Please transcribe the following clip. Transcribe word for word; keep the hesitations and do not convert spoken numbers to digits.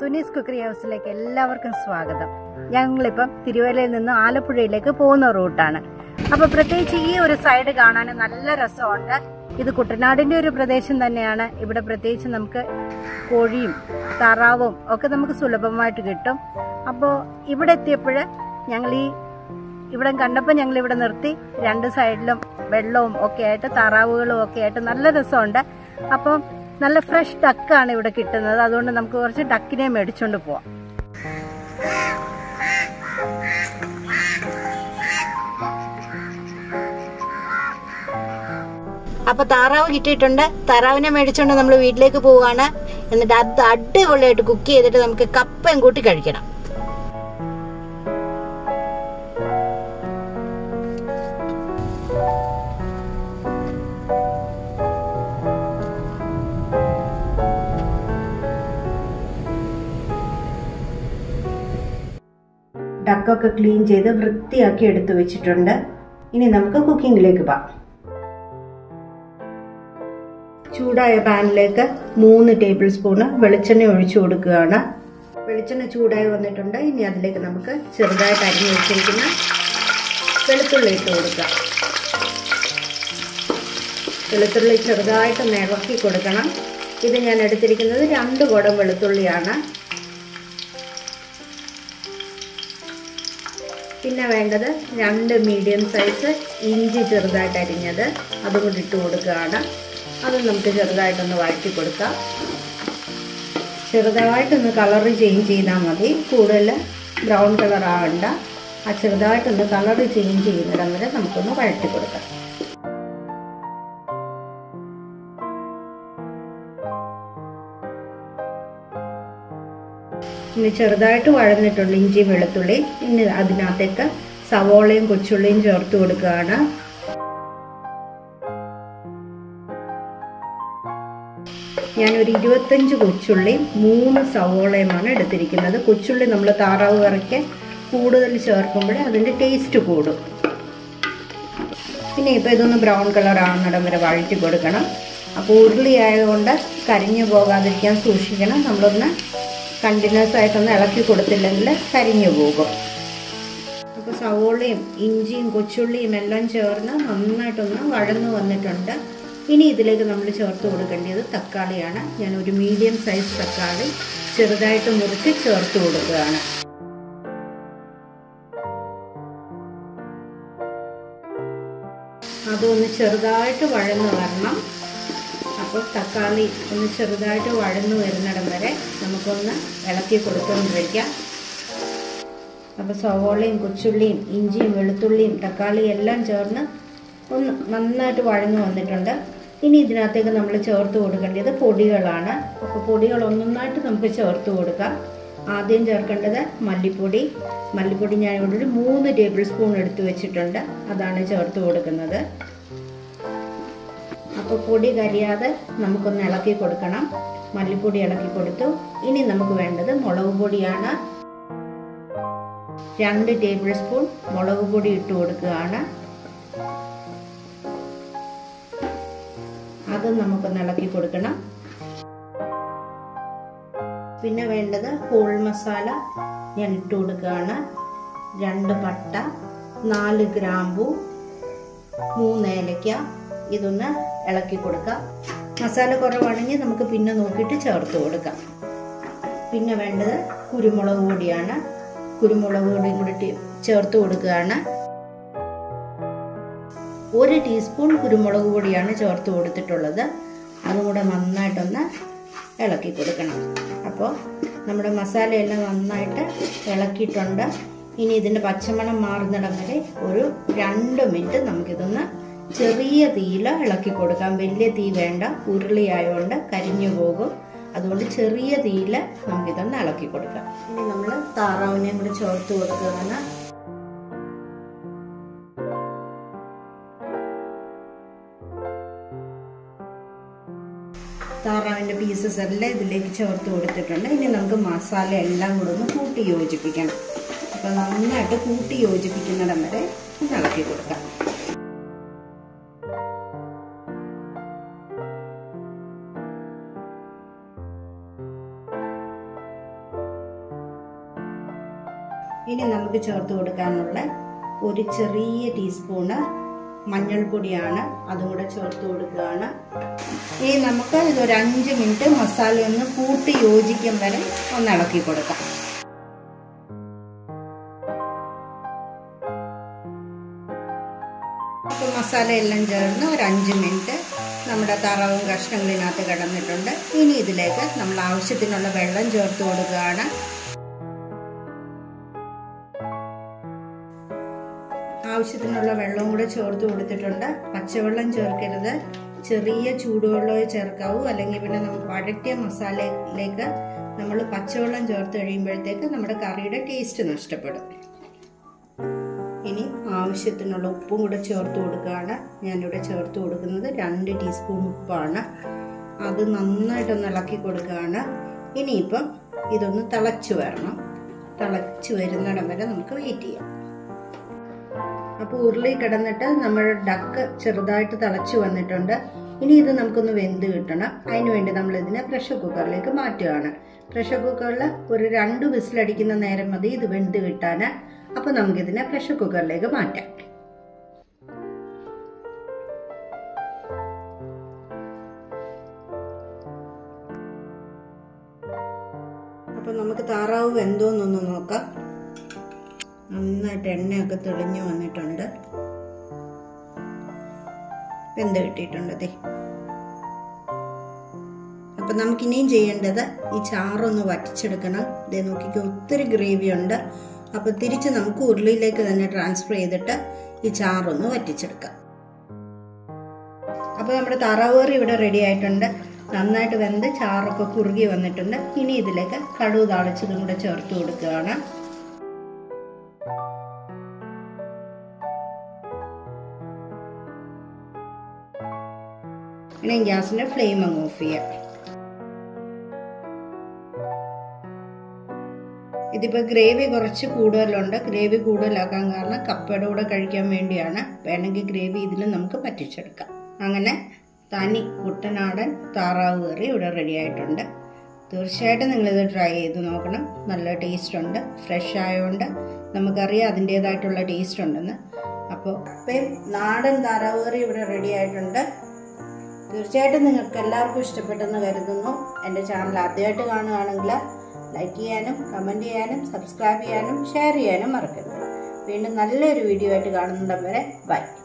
Suni's cookery ഹൗസിലേക്ക് എല്ലാവർക്കും സ്വാഗതം. ഞങ്ങളിപ്പം തിരുവല്ലയിൽ നിന്ന് ആലപ്പുഴയിലേക്ക് പോകുന്ന റൂട്ടാണ്. അപ്പൊ പ്രത്യേകിച്ച് ഈ ഒരു സൈഡ് കാണാൻ നല്ല രസമുണ്ട്. ഇത് കുട്ടനാടിന്റെ ഒരു പ്രദേശം തന്നെയാണ്. ഇവിടെ പ്രത്യേകിച്ച് നമുക്ക് കോഴിയും താറാവും ഒക്കെ നമുക്ക് സുലഭമായിട്ട് കിട്ടും. അപ്പോൾ ഇവിടെ എത്തിയപ്പോൾ ഞങ്ങൾ ഈ ഇവിടെ കണ്ടപ്പോൾ ഞങ്ങൾ ഇവിടെ നിർത്തി. രണ്ട് സൈഡിലും വെള്ളവും ഒക്കെ ആയിട്ട് താറാവുകളും ഒക്കെ ആയിട്ട് നല്ല രസമുണ്ട്. അപ്പം നല്ല ഫ്രഷ് ഡക്കാണ് ഇവിടെ കിട്ടുന്നത്. അതുകൊണ്ട് നമുക്ക് കുറച്ച് ഡക്കിനെ മേടിച്ചുകൊണ്ട് പോവാം. അപ്പൊ താറാവ് കിട്ടിയിട്ടുണ്ട്. താറാവിനെ മേടിച്ചുകൊണ്ട് നമ്മൾ വീട്ടിലേക്ക് പോവുകയാണ്. എന്നിട്ട് അത് അടിപൊളിയായിട്ട് കുക്ക് ചെയ്തിട്ട് നമുക്ക് കപ്പയും കൂട്ടി കഴിക്കണം. ഡക്കൊക്കെ ക്ലീൻ ചെയ്ത് വൃത്തിയാക്കി എടുത്തു വെച്ചിട്ടുണ്ട്. ഇനി നമുക്ക് കുക്കിങ്ങിലേക്ക് പോകാം. ചൂടായ പാനിലേക്ക് മൂന്ന് ടേബിൾ സ്പൂണ് വെളിച്ചെണ്ണ ഒഴിച്ചു കൊടുക്കുകയാണ്. വെളിച്ചെണ്ണ ചൂടായി വന്നിട്ടുണ്ട്. ഇനി അതിലേക്ക് നമുക്ക് ചെറുതായിട്ട് അരിഞ്ഞു വെച്ചിരിക്കുന്ന വെളുത്തുള്ളി ഇട്ട് കൊടുക്കാം. വെളുത്തുള്ളി ചെറുതായിട്ടൊന്ന് ഇളക്കി കൊടുക്കണം. ഇത് ഞാൻ എടുത്തിരിക്കുന്നത് രണ്ട് കുടം വെളുത്തുള്ളിയാണ്. പിന്നെ വേണ്ടത് രണ്ട് മീഡിയം സൈസ് ഇഞ്ചി ചെറുതായിട്ട് അരിഞ്ഞത്, അതും കൂടി ഇട്ട് കൊടുക്കുകയാണ്. അത് നമുക്ക് ചെറുതായിട്ടൊന്ന് വഴറ്റി കൊടുക്കാം. ചെറുതായിട്ടൊന്ന് കളറ് ചേഞ്ച് ചെയ്താൽ മതി, കൂടുതൽ ബ്രൗൺ കളർ ആവണ്ട. ആ ചെറുതായിട്ടൊന്ന് കളറ് ചേഞ്ച് ചെയ്യുന്നിടം വരെ നമുക്കൊന്ന് വഴറ്റി കൊടുക്കാം. ഇനി ചെറുതായിട്ട് വഴന്നിട്ടുണ്ട് ഇഞ്ചി വെളുത്തുള്ളി. ഇനി അതിനകത്തേക്ക് സവോളയും കൊച്ചുള്ളിയും ചേർത്ത് കൊടുക്കുകയാണ്. ഞാനൊരു ഇരുപത്തഞ്ച് കൊച്ചുള്ളി മൂന്ന് സവോളയുമാണ് എടുത്തിരിക്കുന്നത്. കൊച്ചുള്ളി നമ്മൾ താറാവ് കറിക്ക് കൂടുതൽ ചേർക്കുമ്പോൾ അതിൻ്റെ ടേസ്റ്റ് കൂടും. പിന്നെ ഇപ്പോൾ ഇതൊന്ന് ബ്രൗൺ കളർ ആവുന്നിടം വരെ വഴറ്റി കൊടുക്കണം. അപ്പോൾ ഉരുളി ആയതുകൊണ്ട് കരിഞ്ഞു പോകാതിരിക്കാൻ സൂക്ഷിക്കണം. നമ്മളൊന്ന് കണ്ടിന്യൂസ് ആയിട്ടൊന്ന് ഇളക്കി കൊടുത്തില്ലെങ്കിൽ കരിഞ്ഞു പോകും. അപ്പോൾ സവോളയും ഇഞ്ചിയും കൊച്ചുള്ളിയും എല്ലാം ചേർന്ന് നന്നായിട്ടൊന്ന് വഴന്നു വന്നിട്ടുണ്ട്. ഇനി ഇതിലേക്ക് നമ്മൾ ചേർത്ത് കൊടുക്കേണ്ടത് തക്കാളിയാണ്. ഞാൻ ഒരു മീഡിയം സൈസ് തക്കാളി ചെറുതായിട്ട് മുറിച്ച് ചേർത്ത് കൊടുക്കുകയാണ്. അതൊന്ന് ചെറുതായിട്ട് വഴന്നു വരണം. അപ്പോൾ തക്കാളി ഒന്ന് ചെറുതായിട്ട് വഴന്നു വരുന്നിടം വരെ നമുക്കൊന്ന് ഇളക്കി കൊടുത്തുകൊണ്ടിരിക്കാം. അപ്പോൾ സവോളയും കൊച്ചുള്ളിയും ഇഞ്ചിയും വെളുത്തുള്ളിയും തക്കാളിയും എല്ലാം ചേർന്ന് ഒന്ന് നന്നായിട്ട് വഴന്നു വന്നിട്ടുണ്ട്. ഇനി ഇതിനകത്തേക്ക് നമ്മൾ ചേർത്ത് കൊടുക്കേണ്ടത് പൊടികളാണ്. അപ്പോൾ പൊടികൾ ഒന്നൊന്നായിട്ട് നമുക്ക് ചേർത്ത് കൊടുക്കാം. ആദ്യം ചേർക്കേണ്ടത് മല്ലിപ്പൊടി. മല്ലിപ്പൊടി ഞാൻ ഇവിടെ ഒരു മൂന്ന് ടേബിൾ സ്പൂൺ എടുത്ത് വെച്ചിട്ടുണ്ട്. അതാണ് ചേർത്ത് കൊടുക്കുന്നത്. അപ്പോൾ പൊടി കരിയാതെ നമുക്കൊന്ന് ഇളക്കി കൊടുക്കണം. മല്ലിപ്പൊടി ഇളക്കി കൊടുത്തു. ഇനി നമുക്ക് വേണ്ടത് മുളക് പൊടിയാണ്. രണ്ട് ടേബിൾ സ്പൂൺ മുളക് പൊടി ഇട്ട് കൊടുക്കുകയാണ്. അതും നമുക്കൊന്ന് ഇളക്കി കൊടുക്കണം. പിന്നെ വേണ്ടത് ഹോൾ മസാല ഞാൻ ഇട്ട് കൊടുക്കുകയാണ്. രണ്ട് പട്ട, നാല് ഗ്രാമ്പു, മൂന്ന് ഏലക്ക. ഇതൊന്ന് ഇളക്കി കൊടുക്കാം. മസാല കുറവാണെങ്കിൽ നമുക്ക് പിന്നെ നോക്കിയിട്ട് ചേർത്ത് കൊടുക്കാം. പിന്നെ വേണ്ടത് കുരുമുളക് പൊടിയാണ്. കുരുമുളക് പൊടിയും കൂടി ചേർത്ത് കൊടുക്കുകയാണ്. ഒരു ടീസ്പൂൺ കുരുമുളക് പൊടിയാണ് ചേർത്ത് കൊടുത്തിട്ടുള്ളത്. അതും കൂടെ നന്നായിട്ടൊന്ന് ഇളക്കി കൊടുക്കണം. അപ്പോൾ നമ്മുടെ മസാലയെല്ലാം നന്നായിട്ട് ഇളക്കിയിട്ടുണ്ട്. ഇനി ഇതിൻ്റെ പച്ചമണം മാറുന്നിടം വരെ ഒരു രണ്ട് മിനിറ്റ് നമുക്കിതൊന്ന് ചെറിയ തീയിൽ ഇളക്കി കൊടുക്കാം. വലിയ തീ വേണ്ട, ഉരുളി ആയതുകൊണ്ട് കരിഞ്ഞു പോകും. അതുകൊണ്ട് ചെറിയ തീയിൽ നമുക്കിതൊന്ന് ഇളക്കി കൊടുക്കാം. ഇനി നമ്മൾ താറാവിനെയും കൂടി ചേർത്ത് കൊടുക്കുകയാണ്. താറാവിൻ്റെ പീസസ് എല്ലാം ഇതിലേക്ക് ചേർത്ത് കൊടുത്തിട്ടുണ്ട്. ഇനി നമുക്ക് മസാല എല്ലാം കൂടെ ഒന്ന് കൂട്ടി യോജിപ്പിക്കണം. അപ്പോൾ നന്നായിട്ട് കൂട്ടി യോജിപ്പിക്കുന്നിടം വരെ ഇളക്കി കൊടുക്കാം. ഇനി നമുക്ക് ചേർത്ത് കൊടുക്കാനുള്ള ഒരു ചെറിയ ടീസ്പൂണ് മഞ്ഞൾപ്പൊടിയാണ്, അതും കൂടെ ചേർത്ത് കൊടുക്കുകയാണ്. ഇനി നമുക്ക് ഇതൊരു അഞ്ച് മിനിറ്റ് മസാല ഒന്ന് കൂട്ടി യോജിക്കും വരെ ഒന്ന് ഇളക്കി കൊടുക്കാം. അപ്പോൾ മസാല എല്ലാം ചേർന്ന് ഒരു അഞ്ച് മിനിറ്റ് നമ്മുടെ താറാവും കഷ്ണങ്ങളിനകത്ത് കിടന്നിട്ടുണ്ട്. ഇനി ഇതിലേക്ക് നമ്മൾ ആവശ്യത്തിനുള്ള വെള്ളം ചേർത്ത് കൊടുക്കുകയാണ്. ആവശ്യത്തിനുള്ള വെള്ളവും കൂടെ ചേർത്ത് കൊടുത്തിട്ടുണ്ട്. പച്ചവെള്ളം ചേർക്കരുത്, ചെറിയ ചൂടുവെള്ളമേ ചേർക്കാവൂ, അല്ലെങ്കിൽ പിന്നെ നമുക്ക് വഴറ്റിയ മസാലയിലേക്ക് നമ്മൾ പച്ചവെള്ളം ചേർത്ത് കഴിയുമ്പോഴത്തേക്ക് നമ്മുടെ കറിയുടെ ടേസ്റ്റ് നഷ്ടപ്പെടും. ഇനി ആവശ്യത്തിനുള്ള ഉപ്പും കൂടെ ചേർത്ത് കൊടുക്കുകയാണ്. ഞാനിവിടെ ചേർത്ത് കൊടുക്കുന്നത് രണ്ട് ടീസ്പൂൺ ഉപ്പാണ്. അത് നന്നായിട്ടൊന്ന് ഇളക്കി കൊടുക്കുകയാണ്. ഇനിയിപ്പം ഇതൊന്ന് തിളച്ച് വരണം. തിളച്ച് വരുന്നിടം വരെ നമുക്ക് വെയിറ്റ് ചെയ്യാം. അപ്പോൾ ഉരുളി കിടന്നിട്ട് നമ്മുടെ ഡക്ക് ചെറുതായിട്ട് തിളച്ച് വന്നിട്ടുണ്ട്. ഇനി ഇത് നമുക്കൊന്ന് വെന്ത് കിട്ടണം. അതിന് വേണ്ടി നമ്മൾ ഇതിനെ പ്രഷർ കുക്കറിലേക്ക് മാറ്റുകയാണ്. പ്രഷർ കുക്കറിൽ ഒരു രണ്ട് വിസിലടിക്കുന്ന നേരം മതി ഇത് വെന്ത് കിട്ടാൻ. അപ്പോൾ നമുക്കിതിനെ പ്രഷർ കുക്കറിലേക്ക് മാറ്റാം. അപ്പോൾ നമുക്ക് താറാവ് വെന്തോന്നൊന്ന് നോക്കാം. നന്നായിട്ട് എണ്ണയൊക്കെ തെളിഞ്ഞു വന്നിട്ടുണ്ട്, വെന്ത് കിട്ടിയിട്ടുണ്ട്. ദേ അപ്പം നമുക്കിനിയും ചെയ്യേണ്ടത് ഈ ചാറൊന്ന് വറ്റിച്ചെടുക്കണം. ഇതേ നോക്കിക്കോ, ഒത്തിരി ഗ്രേവി ഉണ്ട്. അപ്പോൾ തിരിച്ച് നമുക്ക് ഉരുളിയിലേക്ക് തന്നെ ട്രാൻസ്ഫർ ചെയ്തിട്ട് ഈ ചാറൊന്ന് വറ്റിച്ചെടുക്കാം. അപ്പോൾ നമ്മുടെ താറാവ് കറി ഇവിടെ റെഡി ആയിട്ടുണ്ട്. നന്നായിട്ട് വെന്ത് ചാറൊക്കെ കുറുകി വന്നിട്ടുണ്ട്. ഇനി ഇതിലേക്ക് കടുക് താളിച്ചതും കൂടെ ചേർത്ത് കൊടുക്കുകയാണ്. ഇനി ഗ്യാസിന്റെ ഫ്ലെയിം അങ്ങ് ഓഫ് ചെയ്യാം. ഇതിപ്പോൾ ഗ്രേവി കുറച്ച് കൂടുതലുണ്ട്. ഗ്രേവി കൂടുതലാക്കാൻ കാരണം കപ്പയുടെ കൂടെ കഴിക്കാൻ വേണ്ടിയാണ്. വേണമെങ്കിൽ ഗ്രേവി ഇതിൽ നമുക്ക് പറ്റിച്ചെടുക്കാം. അങ്ങനെ തനി കുട്ടനാടൻ താറാവ് കറി ഇവിടെ റെഡി ആയിട്ടുണ്ട്. തീർച്ചയായിട്ടും നിങ്ങളിത് ട്രൈ ചെയ്ത് നോക്കണം. നല്ല ടേസ്റ്റ് ഉണ്ട്. ഫ്രഷ് ആയതുകൊണ്ട് നമുക്കറിയാം അതിൻ്റേതായിട്ടുള്ള ടേസ്റ്റ് ഉണ്ടെന്ന്. അപ്പോൾ ഇപ്പം നാടൻ താറാവ് കറി ഇവിടെ റെഡി ആയിട്ടുണ്ട്. തീർച്ചയായിട്ടും നിങ്ങൾക്ക് എല്ലാവർക്കും ഇഷ്ടപ്പെട്ടെന്ന് കരുതുന്നു. എൻ്റെ ചാനൽ ആദ്യമായിട്ട് കാണുകയാണെങ്കിൽ ലൈക്ക് ചെയ്യാനും കമൻറ്റ് ചെയ്യാനും സബ്സ്ക്രൈബ് ചെയ്യാനും ഷെയർ ചെയ്യാനും മറക്കരുത്. വീണ്ടും നല്ലൊരു വീഡിയോ ആയിട്ട് കാണുന്നിടം വരെ ബൈ.